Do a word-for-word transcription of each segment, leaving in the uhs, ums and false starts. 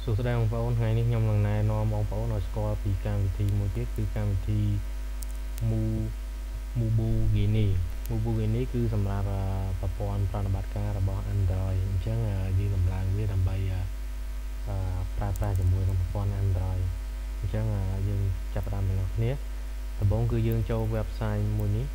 សួស្តីបងប្អូនថ្ងៃនេះខ្ញុំនឹងណែនាំបងប្អូនឲ្យស្គាល់ពីកម្មវិធីមួយទៀតគឺកម្មវិធី Mubugini Mubugini គឺសម្រាប់ប្រព័ន្ធប្រតិបត្តិការរបស់ Android អញ្ចឹងយើងដំឡើងវាដើម្បីប្រើប្រាស់ជាមួយនឹងប្រព័ន្ធ Android អញ្ចឹងយើងចាប់ផ្ដើមទាំងអស់គ្នាដំបូងគឺយើងចូល website មួយនេះ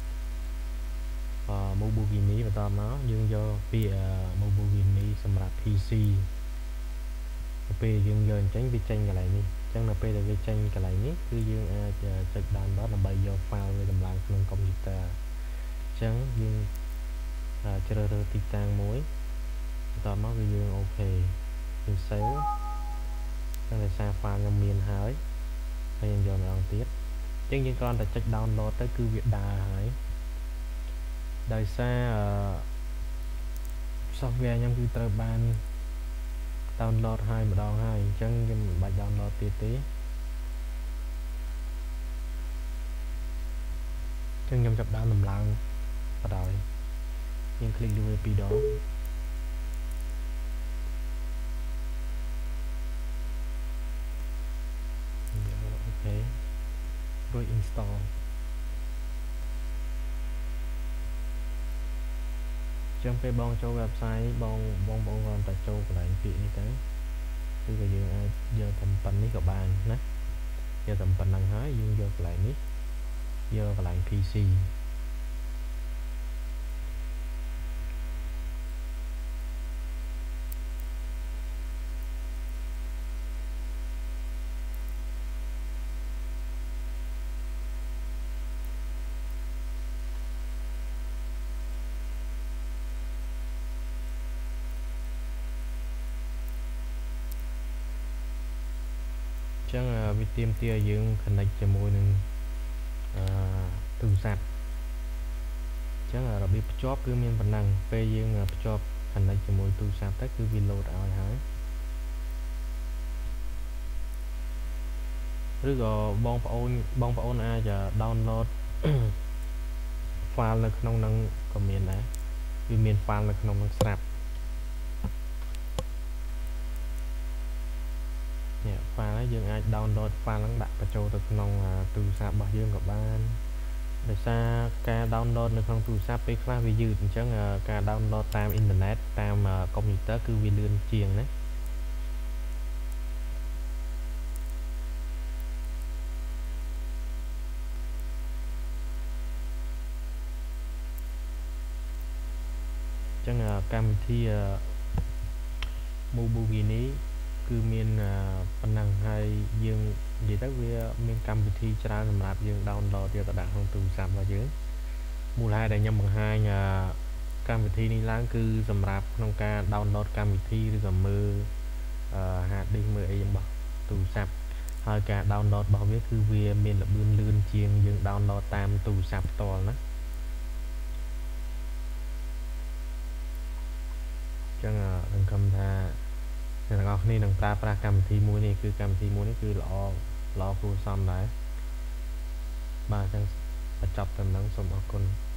Mubugini បន្តមកយើងយកពាក្យ Mubugini សម្រាប់ pê xê ពេលយើងយកអញ្ចឹងវាចេញកន្លែងនេះអញ្ចឹងនៅពេលដែលវាចេញកន្លែងនេះគឺយើងអាចចុច download ដើម្បីយក file វាតម្លើងក្នុងកុំព្យូទ័រអញ្ចឹងយើងជ្រើសរើសទីតាំងមួយបន្តមកគឺយើងអូខេយើង save តែដោយសារ file ខ្ញុំមានហើយហើយយើងយកម្ដងទៀតអញ្ចឹងយើងគ្រាន់តែចុច download ទៅគឺវាដើរហើយដោយសារ software ខ្ញុំគឺត្រូវបានdownload ហើយម្ដងហើយអញ្ចឹងខ្ញុំមិនបាច់ download ទៀតទេអញ្ចឹងខ្ញុំចាប់ដើមដំឡើងបដ ாய் យើង click លើវាពីរដងអូខេរួច install អញ្ចឹងពេលបងចូល website បងបងបងគ្រាន់តែចូលកន្លែងពាក្យនេះទៅគឺក៏យើងអាចយកតែប៉ុណ្្នេះក៏បានណាយកតែប៉ុណ្្នឹងហើយយើងយកកន្លែងនេះយកកន្លែង pê xê អញ្ចឹងវាទាមទារយើង connect ជាមួយនឹងទូរស័ព្ទអញ្ចឹងរបៀបភ្ជាប់គឺមានប៉ុណ្ណឹងពេលយើងភ្ជាប់ connect ជាមួយទូរស័ព្ទទៅគឺវា load ឲ្យហើយឬក៏បងប្អូនបងប្អូនអាច download file នៅក្នុងនឹងក៏មានដែរវាមាន file នៅក្នុងនឹងស្រាប់នេះ file ហើយយើងអាច download file ហ្នឹងដាក់បញ្ចូលទៅក្នុងទូរស័ព្ទរបស់យើងក៏បានដោយសារការ download នៅក្នុងទូរស័ព្ទពេលខ្លះវាយឺតអញ្ចឹងការ download តាមអ៊ីនធឺណិតតាមកុំព្យូទ័រគឺវាលឿនជាងណាអញ្ចឹងកម្មវិធី Mubugini គឺមានប៉ុណ្ណឹងហើយយើងនិយាយទៅវាមានកម្មវិធីច្រើនសម្រាប់យើង download យកទៅដាក់ក្នុងទូរស័ព្ទរបស់យើងមូលហេតុដែលខ្ញុំបង្ហាញកម្មវិធីនេះឡើងគឺសម្រាប់ក្នុងការ download កម្មវិធីឬក៏មើល hard disk មើលអីរបស់ទូរស័ព្ទហើយការ download របស់វាគឺវាមានល្បឿនលឿនជាងយើង download តាមទូរស័ព្ទផ្ទាល់ណាអញ្ចឹងសង្ឃឹមថាអ្នកទាំងអស់គ្នានឹងប្រើប្រាស់កម្មវិធីមួយនេះគឺកម្មវិធីមួយនេះគឺល្អល្អគួរសមដែរបាទអញ្ចឹងបញ្ចប់តែប៉ុណ្្នឹងសូមអរគុណ